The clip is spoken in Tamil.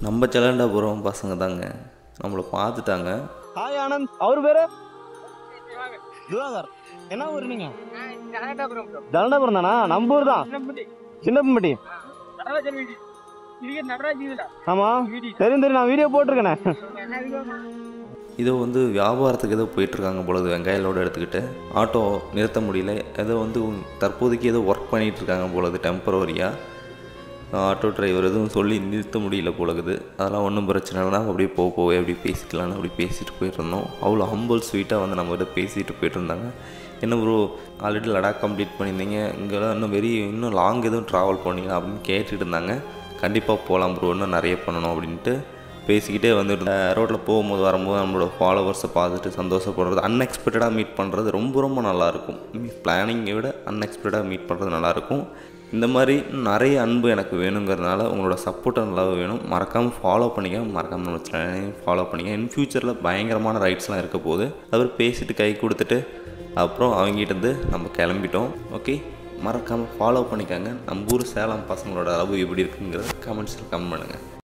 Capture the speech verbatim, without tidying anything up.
நம்ம செல்லண்டாபுரம் பசங்க தாங்க நம்மளை பார்த்துட்டாங்க. ஹாய் ஆனந்த். அவர் பேரு திவாகர். என்ன ஊர் நீங்க? ஜலண்டாபுரம் தானா? நம்ம ஊர் தான், சின்னப்பம்பட்டி. ஆமா தெரியும் தெரியும், நான் வீடியோ போட்டிருக்கேனே. இதோ வந்து வியாபாரத்துக்கு ஏதோ போயிட்டுருக்காங்க பொழுது வெங்காயலோடு எடுத்துக்கிட்டு ஆட்டோ நிறுத்த முடியல. ஏதோ வந்து தற்போதைக்கு ஏதோ ஒர்க் பண்ணிகிட்ருக்காங்க பொழுது டெம்பரவரியாக. ஆட்டோ டிரைவர் எதுவும் சொல்லி நிறுத்த முடியல போலகுது. அதெல்லாம் ஒன்றும் பிரச்சனை இல்லைனா அப்படியே போக போவே அப்படி பேசிக்கலான்னு அப்படி பேசிட்டு போயிட்டுருந்தோம். அவ்வளோ ஹம்பிள் ஸ்வீட்டாக வந்து நம்மகிட்ட பேசிட்டு போயிட்டு இருந்தாங்க. என்ன ப்ரோ ஆல்ரெடி லடாக் கம்ப்ளீட் பண்ணியிருந்தீங்க, இங்கெல்லாம் இன்னும் வெரி இன்னும் லாங் எதுவும் ட்ராவல் பண்ணீங்களா அப்படின்னு கேட்டுட்டு இருந்தாங்க. கண்டிப்பாக போகலாம் ப்ரோ, இன்னும் நிறைய பண்ணணும் அப்படின்ட்டு பேசிக்கிட்டே வந்துட்டு ரோட்டில் போகும்போது வரும்போது நம்மளோட ஃபாலோவர்ஸை பார்த்துட்டு சந்தோஷப்படுறது, அன்எக்ஸ்பெக்டடாக மீட் பண்ணுறது ரொம்ப ரொம்ப நல்லாயிருக்கும். மீன்ஸ் பிளானிங்கை விட அன்எக்ஸ்பெக்டடாக மீட் பண்ணுறது நல்லாயிருக்கும். இந்த மாதிரி நிறைய அன்பு எனக்கு வேணுங்கிறதுனால உங்களோட சப்போர்ட்டை நல்லாவே வேணும். மறக்காமல் ஃபாலோ பண்ணிக்க, மறக்காமல் நம்ம சேனலையும் ஃபாலோ பண்ணிக்க. இன் ஃபியூச்சரில் பயங்கரமான ரைட்ஸ்லாம் இருக்க போகுது. அவர் பேசிட்டு கை கொடுத்துட்டு அப்புறம் அவங்ககிட்டருந்து நம்ம கிளம்பிட்டோம். ஓகே, மறக்காமல் ஃபாலோ பண்ணிக்காங்க. நம்ம ஊர் சேலம் பசங்களோட அளவு எப்படி இருக்குங்கிறத கமெண்ட்ஸில் கமெண்ட் பண்ணுங்கள்.